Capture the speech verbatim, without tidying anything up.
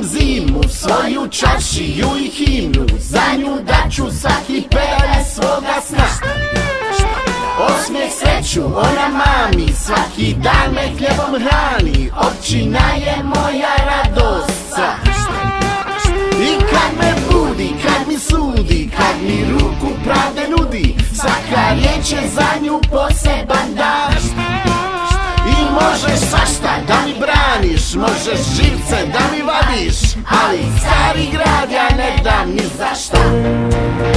volim zimu, svoju čaršiju i himnu, za nju daću svaki pedalj svoga sna. Osmijeh, sreću, ona mami, svaki dan me hljebom hrani, općina je moja radost. I kad me budi, kad mi sudi, kad mi ruku pravde nudi, svaka riječ je za nju poseban dan. I možeš svašta da mi braniš, možeš živce da mi vadiš, ali stari grad ja ne dam ni za šta.